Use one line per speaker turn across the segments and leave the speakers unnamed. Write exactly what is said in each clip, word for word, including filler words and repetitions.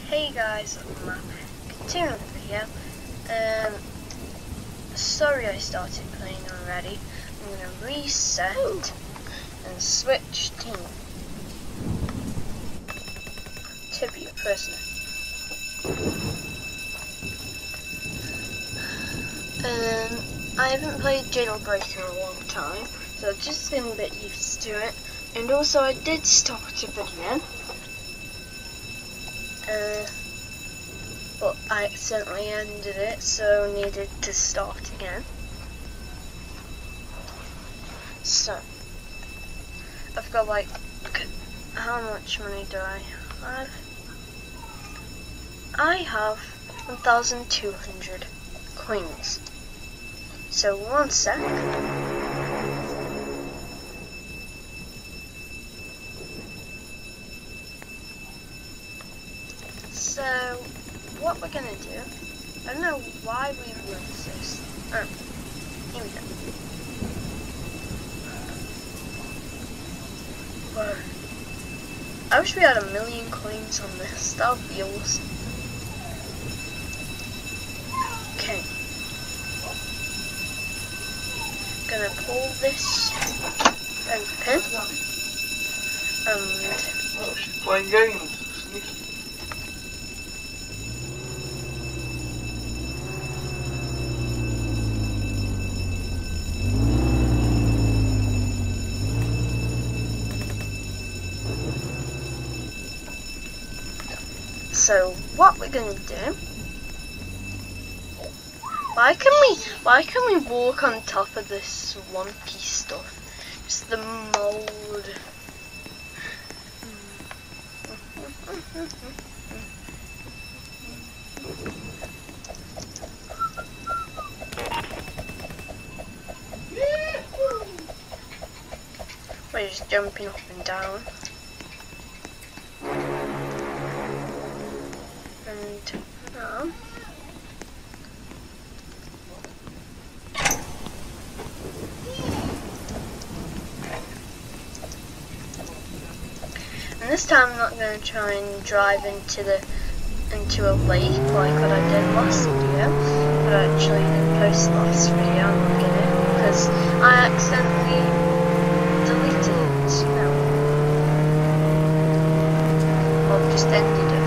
Hey guys, I'm uh, continuing the video. Um, sorry I started playing already. I'm gonna reset and switch team to be a prisoner. Um, I haven't played jailbreak in a long time, so I've just been a bit used to it. And also, I did start a video. Uh, but I accidentally ended it, so needed to start again. So, I've got like, look at how much money do I have? I have one thousand two hundred coins. So one sec. So, what we're gonna do, I don't know why we lose this. Oh, here we go. Whoa. I wish we had a million coins on this, that would be awesome. Okay. Gonna pull this open. And...
oh, she's playing games.
So what we're gonna do? Why can we? Why can we walk on top of this swampy stuff? Just the mold. We're just jumping up and down. And now, and this time I'm not going to try and drive into the into a lake like what I did last video, but actually in the post last video I'm not going to, because I accidentally deleted it, you know. Well, just ended it.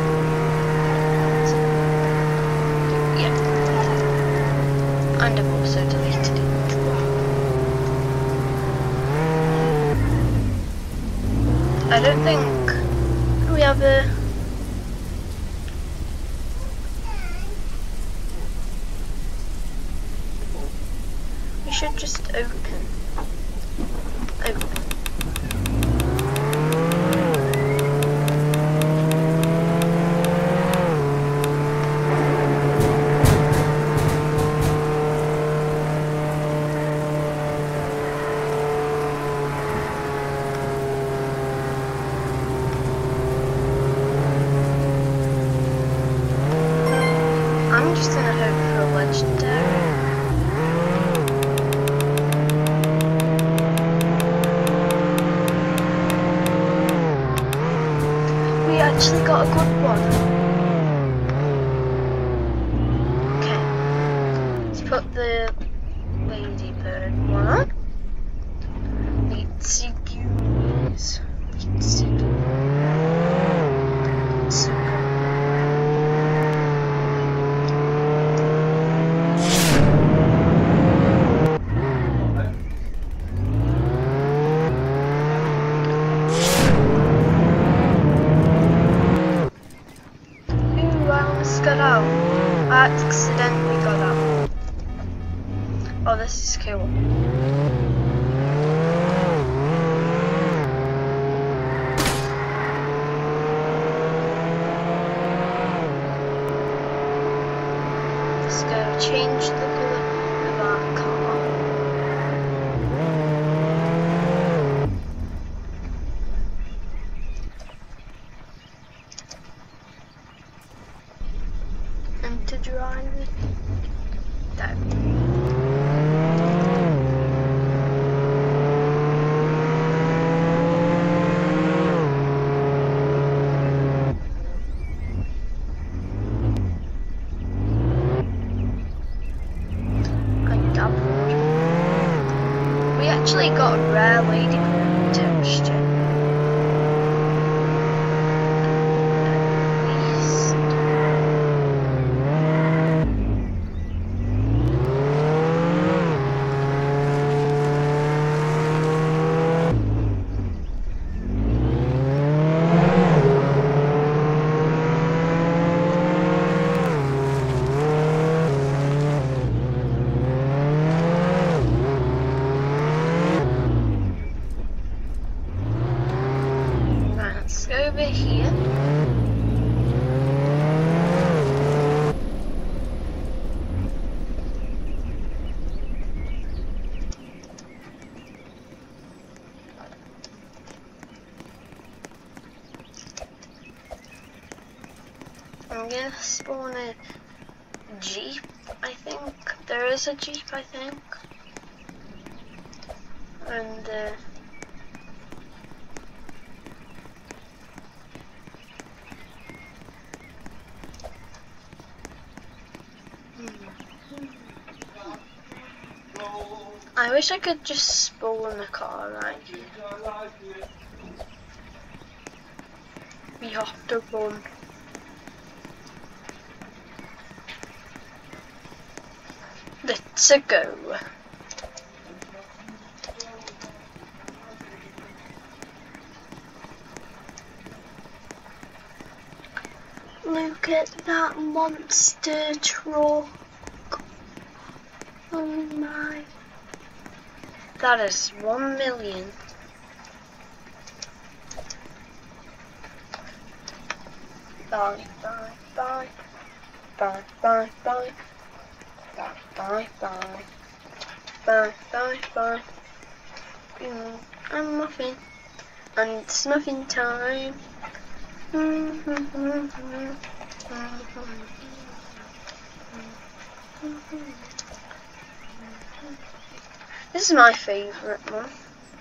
And I've also deleted it. I don't think we have a... We should just open. Open. I'm just gonna hope for a legendary. We actually got a good one. Okay, let's put the ladybird one on. Let's see, guys. Let's see. Got out. I accidentally got out. Oh, this is cool. Let's go change the colour of our car. To drive it that let's go over here. I'm gonna spawn a jeep, I think. There is a jeep, I think. And uh, I wish I could just spawn a car right here. We have to run. Let's go. Look at that monster truck. Oh my. That is one million. Bye, bye, bye. Bye, bye, bye. Bye, bye, bye. Bye, bye, bye. Mm, I'm muffin. And it's muffin time. This is my favourite one.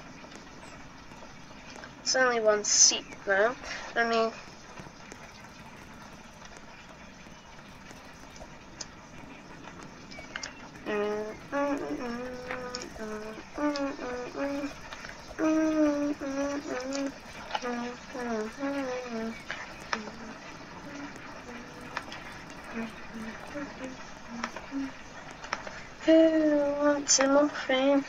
It's only one seat though. I mean, who wants a muffin?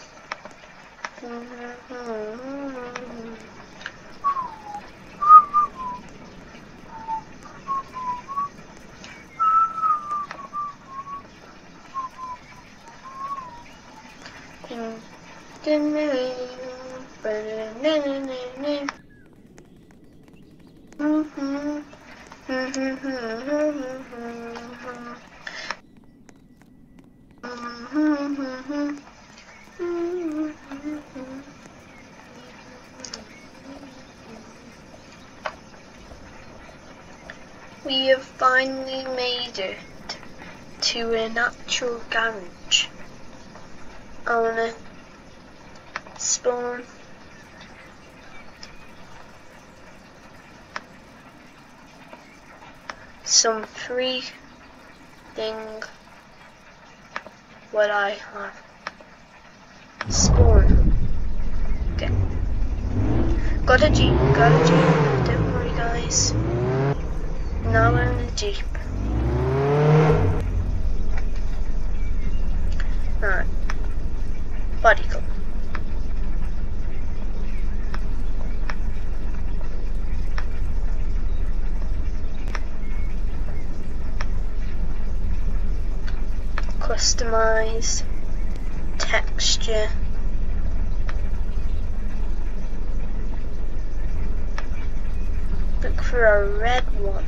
We have finally made it to an actual garage. I wanna spawn some free thing what I have spawn. Okay. Got a jeep, got a jeep, don't worry guys. Now we're in the jeep. Alright. Body color. Customize. Texture. Look for a red one.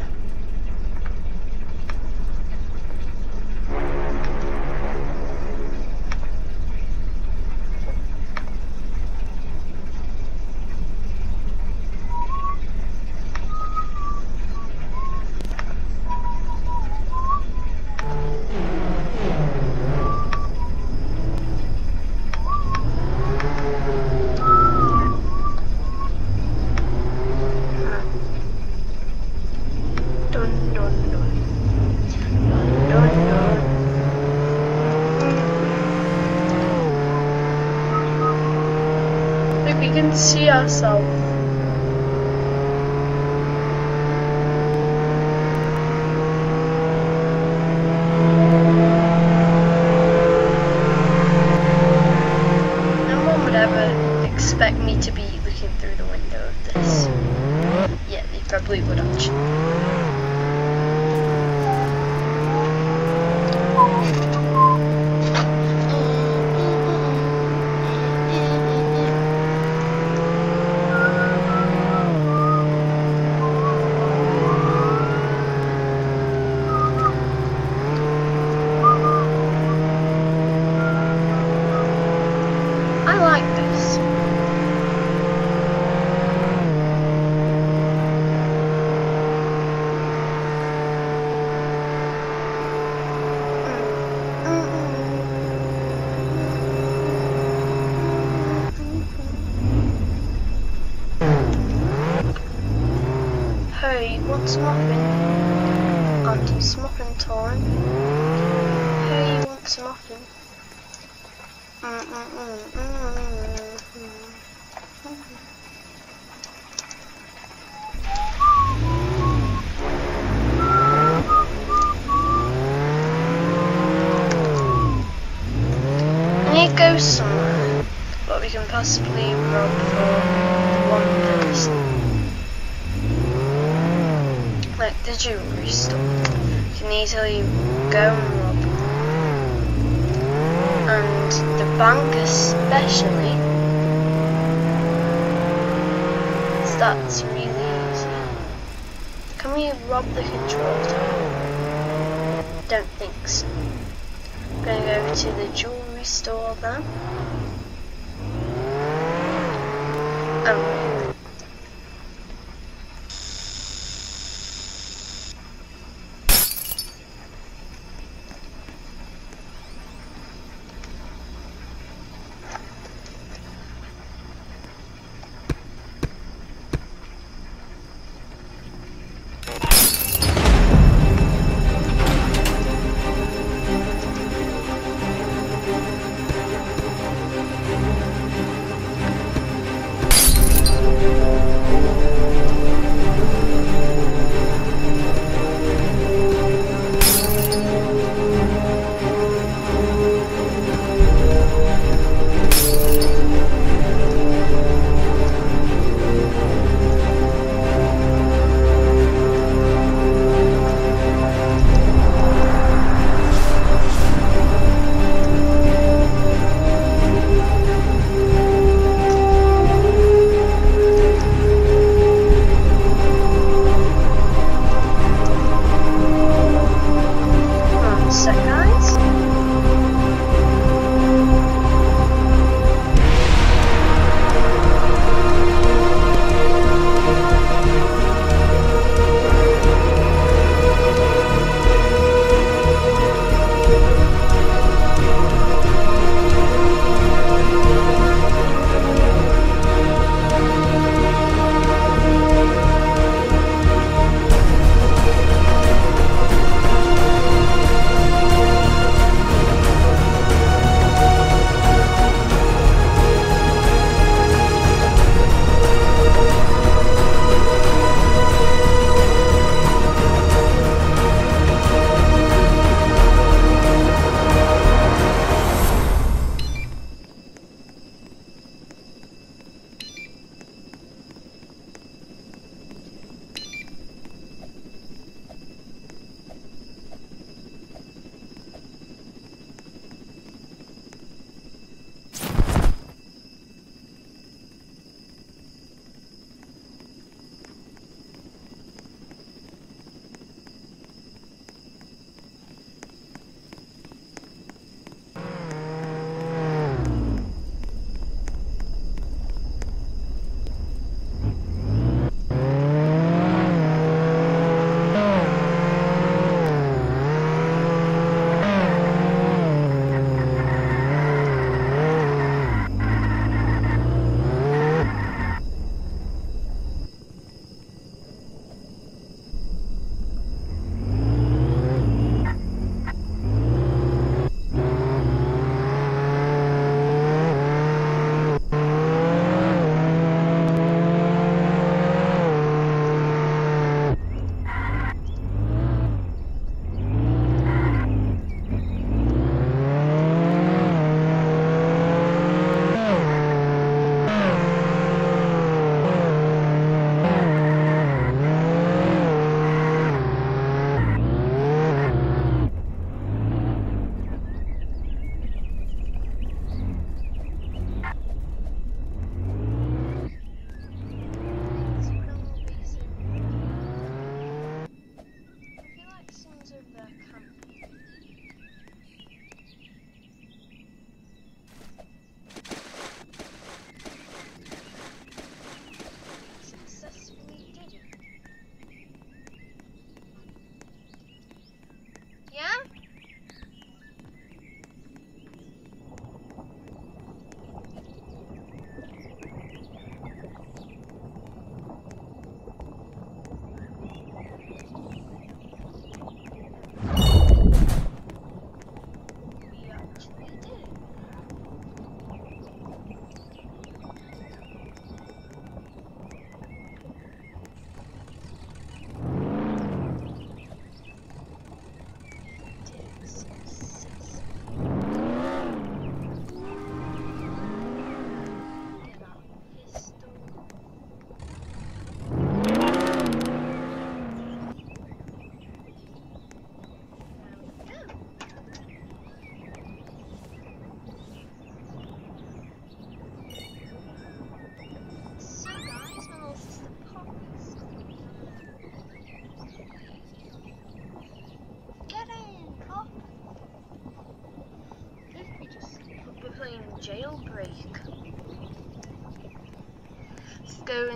We can see ourselves. No one would ever expect me to be looking through the window of this. Yeah, they probably would actually. you want some muffin? I'll do some muffin time. Hey, you want some muffin? Mm mm mm mm mm mm. I need to go somewhere, but we can possibly rob for one person. Like the jewelry store. You can easily go and rob. And the bank especially. So that's really easy. Can we rob the control tower? Don't think so. I'm gonna go to the jewelry store then. And rob.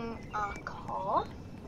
in our car.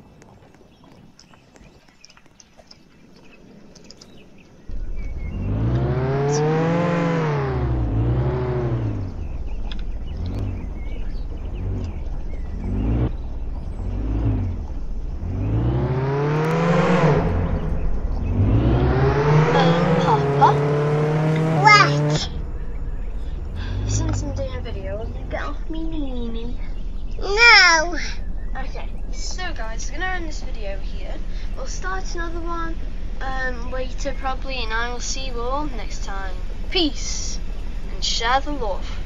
No.
Okay, so guys, we're gonna end this video here. We'll start another one um, later probably, and I will see you all next time. Peace and share the love.